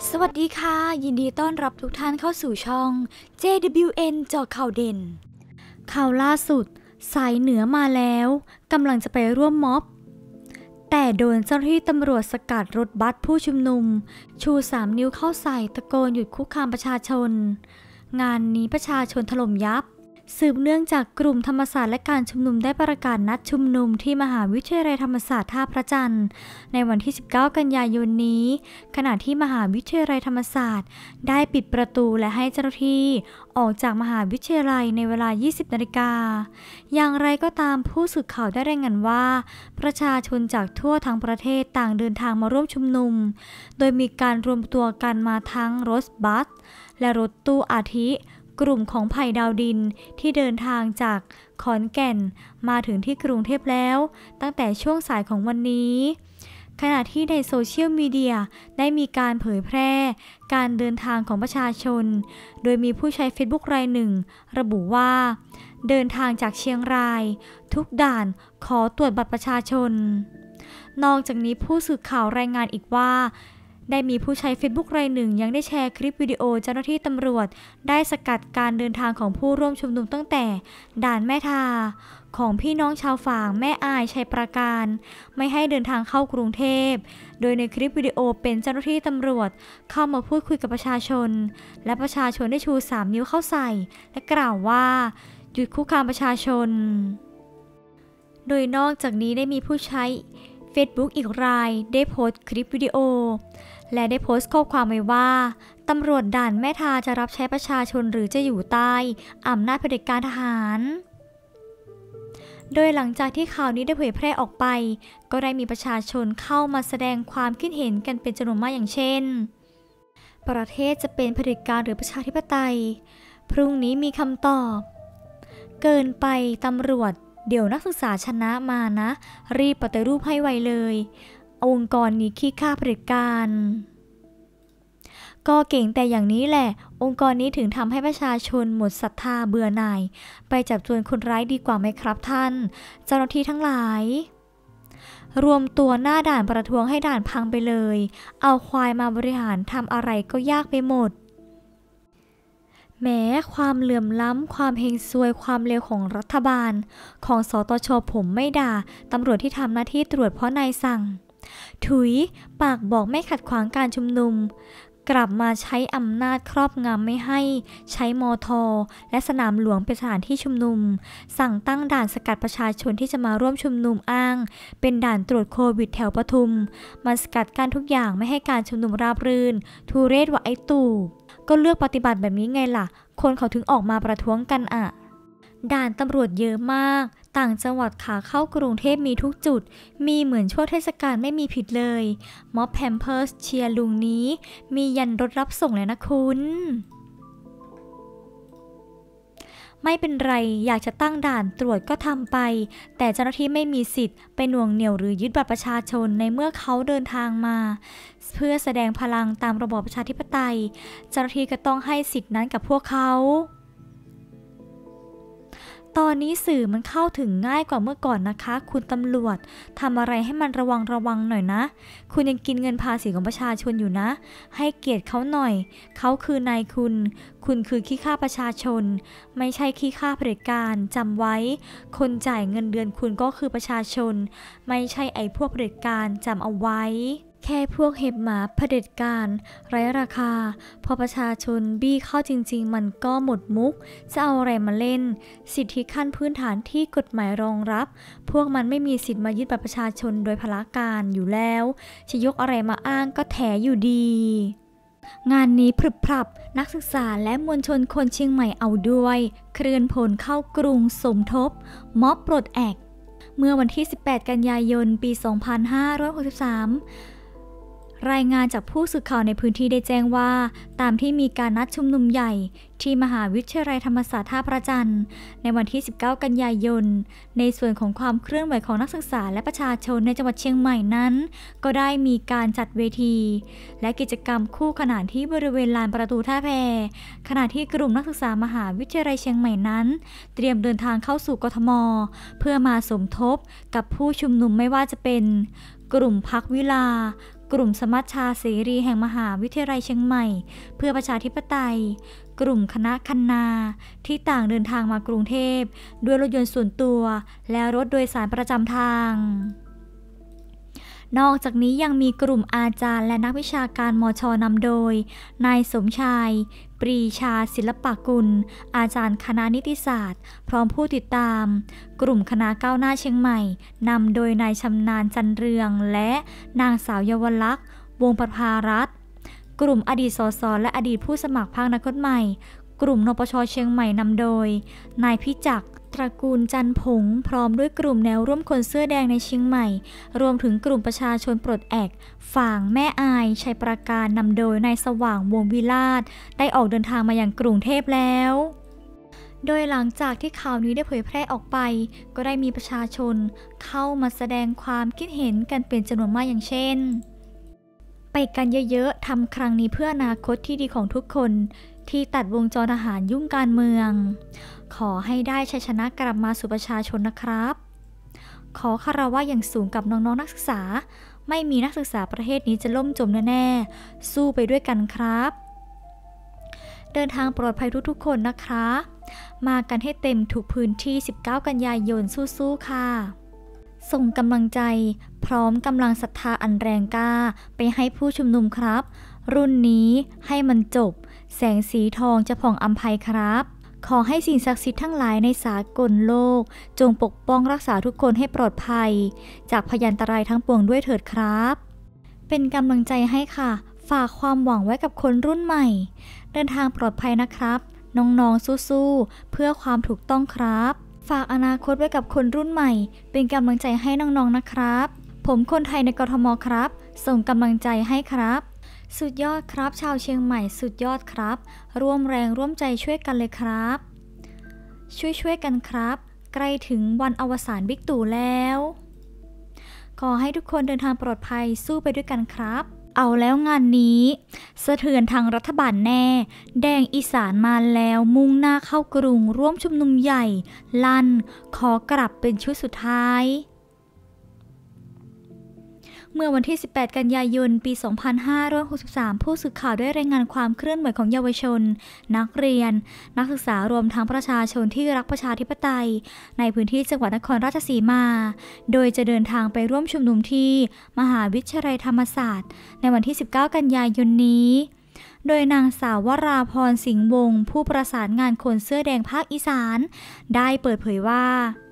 สวัสดีค่ะยินดีต้อนรับทุกท่านเข้าสู่ช่อง JWN เจาะข่าวเด่นข่าวล่าสุดสายเหนือมาแล้วกำลังจะไปร่วมม็อบแต่โดนเจ้าหน้าที่ตำรวจสกัดรถบัสผู้ชุมนุมชู3 นิ้วเข้าใส่ตะโกนหยุดคุกคามประชาชนงานนี้ประชาชนถล่มยับสืบเนื่องจากกลุ่มธรรมศาสตร์และการชุมนุมได้ประกาศนัดชุมนุมที่มหาวิทยาลัยธรรมศาสตร์ท่าพระจันทร์ในวันที่19 กันยายนนี้ขณะที่มหาวิทยาลัยธรรมศาสตร์ได้ปิดประตูและให้เจ้าหน้าที่ออกจากมหาวิทยาลัยในเวลา 20 นาฬิกาอย่างไรก็ตามผู้สื่อข่าวได้รายงานว่าประชาชนจากทั่วทั้งประเทศต่างเดินทางมาร่วมชุมนุมโดยมีการรวมตัวกันมาทั้งรถบัสและรถตู้อาทิกลุ่มของไผ่ดาวดินที่เดินทางจากขอนแก่นมาถึงที่กรุงเทพแล้วตั้งแต่ช่วงสายของวันนี้ขณะที่ในโซเชียลมีเดียได้มีการเผยแพร่การเดินทางของประชาชนโดยมีผู้ใช้ Facebook รายหนึ่งระบุว่าเดินทางจากเชียงรายทุกด่านขอตรวจบัตรประชาชนนอกจากนี้ผู้สื่อข่าวรายงานอีกว่าได้มีผู้ใช้ Facebook รายหนึ่งยังได้แชร์คลิปวิดีโอเจ้าหน้าที่ตำรวจได้สกัดการเดินทางของผู้ร่วมชุมนุมตั้งแต่ด่านแม่ทาของพี่น้องชาวฝางแม่อายชัยปราการไม่ให้เดินทางเข้ากรุงเทพโดยในคลิปวิดีโอเป็นเจ้าหน้าที่ตำรวจเข้ามาพูดคุยกับประชาชนและประชาชนได้ชู3 นิ้วเข้าใส่และกล่าวว่าหยุดคุกคามประชาชนโดยนอกจากนี้ได้มีผู้ใช้ Facebook อีกรายได้โพสต์คลิปวิดีโอและได้โพสต์ข้อความไว้ว่าตำรวจด่านแม่ทาจะรับใช้ประชาชนหรือจะอยู่ใต้อำนาจเผด็จการทหารโดยหลังจากที่ข่าวนี้ได้เผยแพร่ออกไปก็ได้มีประชาชนเข้ามาแสดงความคิดเห็นกันเป็นจำนวนมากอย่างเช่นประเทศจะเป็นเผด็จการหรือประชาธิปไตยพรุ่งนี้มีคำตอบเกินไปตำรวจเดี๋ยวนักศึกษาชนะมานะรีบปฏิรูปให้ไวเลยองค์กรนี้ขี้ข้าเผด็จการก็เก่งแต่อย่างนี้แหละองค์กรนี้ถึงทำให้ประชาชนหมดศรัทธาเบื่อหน่ายไปจับโจรคนร้ายดีกว่าไหมครับท่านเจ้าหน้าที่ทั้งหลายรวมตัวหน้าด่านประท้วงให้ด่านพังไปเลยเอาควายมาบริหารทำอะไรก็ยากไปหมดแม้ความเหลื่อมล้ำความเฮงซวยความเลวของรัฐบาลของสตช.ผมไม่ด่าตำรวจที่ทำหน้าที่ตรวจเพราะนายสั่งถุยปากบอกไม่ขัดขวางการชุมนุมกลับมาใช้อำนาจครอบงำไม่ให้ใช้มท.และสนามหลวงเป็นสถานที่ชุมนุมสั่งตั้งด่านสกัดประชาชนที่จะมาร่วมชุมนุมอ้างเป็นด่านตรวจโควิดแถวปทุมมาสกัดกั้นทุกอย่างไม่ให้การชุมนุมราบรื่นทุเรศว่าไอ้ตู่ก็เลือกปฏิบัติแบบนี้ไงล่ะคนเขาถึงออกมาประท้วงกันอ่ะด่านตำรวจเยอะมากต่างจังหวัดขาเข้ากรุงเทพมีทุกจุดมีเหมือนช่วงเทศกาลไม่มีผิดเลยม็อบแพมเพิร์สเชียร์ลุงนี้มียันรถรับส่งเลยนะคุณไม่เป็นไรอยากจะตั้งด่านตรวจก็ทำไปแต่เจ้าหน้าที่ไม่มีสิทธิ์ไปหน่วงเหนี่ยวหรือยึดบัตรประชาชนในเมื่อเขาเดินทางมาเพื่อแสดงพลังตามระบอบประชาธิปไตยเจ้าหน้าที่ก็ต้องให้สิทธินั้นกับพวกเขาตอนนี้สื่อมันเข้าถึงง่ายกว่าเมื่อก่อนนะคะคุณตำรวจทำอะไรให้มันระวังหน่อยนะคุณยังกินเงินภาษีของประชาชนอยู่นะให้เกียรติเขาหน่อยเขาคือนายคุณคือขี้ข้าประชาชนไม่ใช่ขี้ข้าเผด็จการจำไว้คนจ่ายเงินเดือนคุณก็คือประชาชนไม่ใช่ไอ้พวกเผด็จการจำเอาไว้แค่พวกเห็บหมาเผด็จการไร้ราคาพอประชาชนบี้เข้าจริงๆมันก็หมดมุกจะเอาอะไรมาเล่นสิทธิขั้นพื้นฐานที่กฎหมายรองรับพวกมันไม่มีสิทธิ์มายึดบัตรประชาชนโดยพละการอยู่แล้วจะยกอะไรมาอ้างก็แถอยู่ดีงานนี้พรึบพรับนักศึกษาและมวลชนคนเชียงใหม่เอาด้วยเคลื่อนพลเข้ากรุงสมทบม็อบปลดแอกเมื่อวันที่18 กันยายนปี 2563รายงานจากผู้สื่อข่าวในพื้นที่ได้แจ้งว่าตามที่มีการนัดชุมนุมใหญ่ที่มหาวิทยาลัยธรรมศาสตร์ท่าพระจันทร์ในวันที่19 กันยายนในส่วนของความเคลื่อนไหวของนักศึกษาและประชาชนในจังหวัดเชียงใหม่นั้นก็ได้มีการจัดเวทีและกิจกรรมคู่ขนานที่บริเวณลานประตูท่าแพขณะที่กลุ่มนักศึกษามหาวิทยาลัยเชียงใหม่นั้นเตรียมเดินทางเข้าสู่กทม.เพื่อมาสมทบกับผู้ชุมนุมไม่ว่าจะเป็นกลุ่มพรรควิฬากกลุ่มสมัชชาเสรีแห่งมหาวิทยาลัยเชียงใหม่เพื่อประชาธิปไตยกลุ่มคณะคันนาที่ต่างเดินทางมากรุงเทพด้วยรถยนต์ส่วนตัวและรถโดยสารประจำทางนอกจากนี้ยังมีกลุ่มอาจารย์และนักวิชาการมช.นำโดยนายสมชายปรีชาศิลปกุลอาจารย์คณะนิติศาสตร์พร้อมผู้ติดตามกลุ่มคณะก้าวหน้าเชียงใหม่นำโดยนายชำนาญจันเรืองและนางสาวเยาวลักษณ์วงศ์ประภารัตน์กลุ่มอดีตสสและอดีตผู้สมัครพรรคอนาคตใหม่กลุ่มนปช.เชียงใหม่นำโดยนายพิจักรตระกูลจันผงพร้อมด้วยกลุ่มแนวร่วมคนเสื้อแดงในเชียงใหม่รวมถึงกลุ่มประชาชนปลดแอกฝ่างแม่อายชัยประการนำโดยนายสว่างวงศ์วิราชได้ออกเดินทางมาอย่างกรุงเทพแล้วโดยหลังจากที่ข่าวนี้ได้เผยแพร่ออกไปก็ได้มีประชาชนเข้ามาแสดงความคิดเห็นกันเป็นจำนวนมากอย่างเช่นไปกันเยอะๆทำครั้งนี้เพื่ออนาคตที่ดีของทุกคนที่ตัดวงจรทหารยุ่งการเมืองขอให้ได้ชัยชนะกลับมาสู่ประชาชนนะครับขอคารวะอย่างสูงกับน้องๆนักศึกษาไม่มีนักศึกษาประเทศนี้จะล่มจมแน่ๆสู้ไปด้วยกันครับเดินทางปลอดภัยทุกๆคนนะคะมากันให้เต็มทุกพื้นที่19กันยายนสู้ๆค่ะส่งกำลังใจพร้อมกำลังศรัทธาอันแรงกล้าไปให้ผู้ชุมนุมครับรุ่นนี้ให้มันจบแสงสีทองจะผ่องอำไพครับขอให้สิ่งศักดิ์สิทธิ์ทั้งหลายในสากลโลกจงปกป้องรักษาทุกคนให้ปลอดภัยจากพยันตรายทั้งปวงด้วยเถิดครับเป็นกำลังใจให้ค่ะฝากความหวังไว้กับคนรุ่นใหม่เดินทางปลอดภัยนะครับน้องๆสู้ๆเพื่อความถูกต้องครับฝากอนาคตไว้กับคนรุ่นใหม่เป็นกำลังใจให้น้องๆนะครับผมคนไทยในกทมครับส่งกำลังใจให้ครับสุดยอดครับชาวเชียงใหม่สุดยอดครับร่วมแรงร่วมใจช่วยกันเลยครับช่วยกันครับใกล้ถึงวันอวสานบิ๊กตู่แล้วขอให้ทุกคนเดินทางปลอดภัยสู้ไปด้วยกันครับเอาแล้วงานนี้สะเทือนทางรัฐบาลแน่แดงอีสานมาแล้วมุ่งหน้าเข้ากรุงร่วมชุมนุมใหญ่ลั่นขอกลับเป็นชุดสุดท้ายเมื่อวันที่18กันยายนปี2563ผู้สื่อข่าวได้รายงานความเคลื่อนไหวของเยาวชนนักเรียนนักศึกษารวมทั้งประชาชนที่รักประชาธิปไตยในพื้นที่จังหวัดนครราชสีมาโดยจะเดินทางไปร่วมชุมนุมที่มหาวิทยาลัยธรรมศาสตร์ในวันที่19กันยายนนี้โดยนางสาววราพรสิงห์วงศ์ผู้ประสานงานคนเสื้อแดงภาคอีสานได้เปิดเผยว่า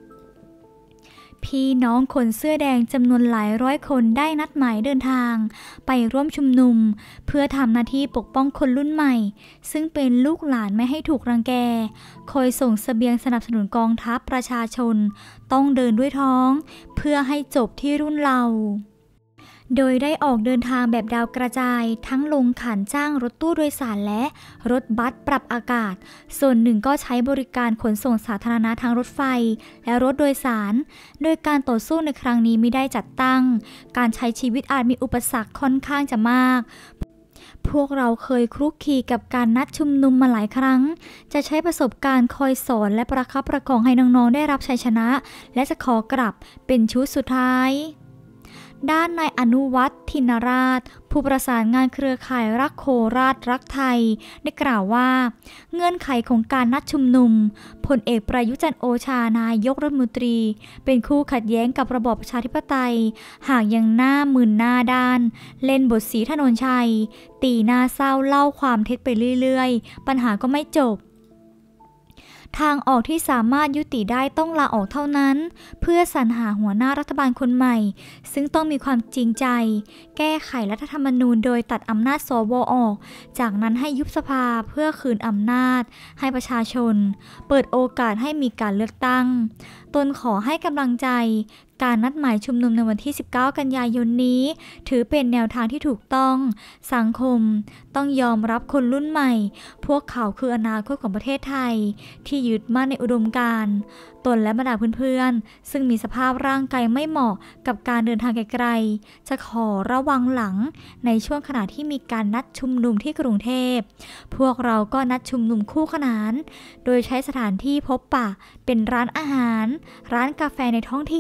พี่น้องคนเสื้อแดงจำนวนหลายร้อยคนได้นัดหมายเดินทางไปร่วมชุมนุมเพื่อทำหน้าที่ปกป้องคนรุ่นใหม่ซึ่งเป็นลูกหลานไม่ให้ถูกรังแกคอยส่งเสบียงสนับสนุนกองทัพประชาชนต้องเดินด้วยท้องเพื่อให้จบที่รุ่นเราโดยได้ออกเดินทางแบบดาวกระจายทั้งลงขันจ้างรถตู้โดยสารและรถบัสปรับอากาศส่วนหนึ่งก็ใช้บริการขนส่งสาธารณะทางรถไฟและรถโดยสารโดยการต่อสู้ในครั้งนี้ไม่ได้จัดตั้งการใช้ชีวิตอาจมีอุปสรรคค่อนข้างจะมากพวกเราเคยคลุกคลีกับการนัดชุมนุมมาหลายครั้งจะใช้ประสบการณ์คอยสอนและประคับประคองให้น้องๆได้รับชัยชนะและจะขอกลับเป็นชุดสุดท้ายด้านนายอนุวัฒน์ธินราชผู้ประสานงานเครือข่ายรักโคราชรักไทยได้กล่าวว่าเงื่อนไขของการนัดชุมนุมพลเอกประยุทธ์จันทร์โอชานายกรัฐมนตรีเป็นคู่ขัดแย้งกับระบอบประชาธิปไตยหากยังหน้ามึนหน้าด้านเล่นบทสีถนนชัยตีหน้าเศร้าเล่าความเท็จไปเรื่อยๆปัญหาก็ไม่จบทางออกที่สามารถยุติได้ต้องลาออกเท่านั้นเพื่อสรรหาหัวหน้ารัฐบาลคนใหม่ซึ่งต้องมีความจริงใจแก้ไขรัฐธรรมนูญโดยตัดอำนาจสว.ออกจากนั้นให้ยุบสภาเพื่อคืนอำนาจให้ประชาชนเปิดโอกาสให้มีการเลือกตั้งตนขอให้กำลังใจการนัดหมายชุมนุมในวันที่19กันยายนนี้ถือเป็นแนวทางที่ถูกต้องสังคมต้องยอมรับคนรุ่นใหม่พวกเขาคืออนาคตของประเทศไทยที่ยึดมั่นในอุดมการณ์ตนและบรรดาเพื่อนๆซึ่งมีสภาพร่างกายไม่เหมาะกับการเดินทางไกลๆจะขอระวังหลังในช่วงขณะที่มีการนัดชุมนุมที่กรุงเทพพวกเราก็นัดชุมนุมคู่ขนานโดยใช้สถานที่พบปะเป็นร้านอาหารร้านกาแฟในท้องถิ่น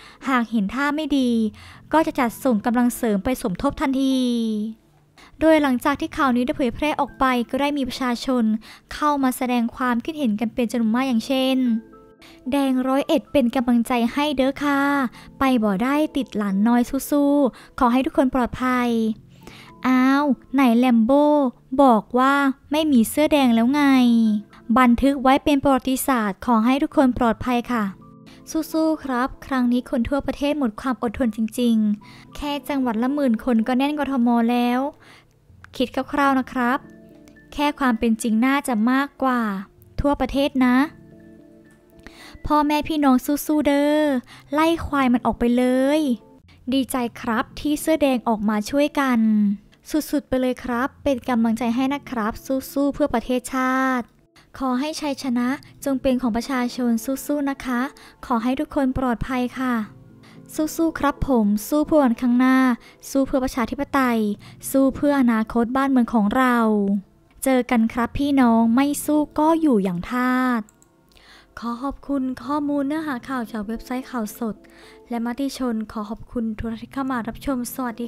หากเห็นท่าไม่ดีก็จะจัดส่งกำลังเสริมไปสมทบทันที โดยหลังจากที่ข่าวนี้ได้เผยแพร่ออกไปก็ได้มีประชาชนเข้ามาแสดงความคิดเห็นกันเป็นจำนวนมากอย่างเช่นแดง101เป็นกำลังใจให้เด้อค่ะไปบ่ได้ติดหลานน้อยสู้ๆขอให้ทุกคนปลอดภัยอ้าวไหนแลมโบ้บอกว่าไม่มีเสื้อแดงแล้วไงบันทึกไว้เป็นประวัติศาสตร์ขอให้ทุกคนปลอดภัยค่ะสู้ๆครับครั้งนี้คนทั่วประเทศหมดความอดทนจริงๆแค่จังหวัดละ10,000 คนก็แน่นกทมแล้วคิดคร่าวๆนะครับแค่ความเป็นจริงน่าจะมากกว่าทั่วประเทศนะพ่อแม่พี่น้องสู้ๆเด้อไล่ควายมันออกไปเลยดีใจครับที่เสื้อแดงออกมาช่วยกันสุดๆไปเลยครับเป็นกำลังใจให้นะครับสู้ๆเพื่อประเทศชาติขอให้ชัยชนะจงเป็นของประชาชนสู้ๆนะคะขอให้ทุกคนปลอดภัยค่ะสู้ๆครับผมสู้เพื่อวันข้างหน้าสู้เพื่อประชาธิปไตยสู้เพื่ออนาคตบ้านเมืองของเราเจอกันครับพี่น้องไม่สู้ก็อยู่อย่างทาสขอขอบคุณข้อมูลเนื้อหาข่าวจากเว็บไซต์ข่าวสดและมติชนขอขอบคุณทุกท่านที่เข้ามารับชมสวัสดี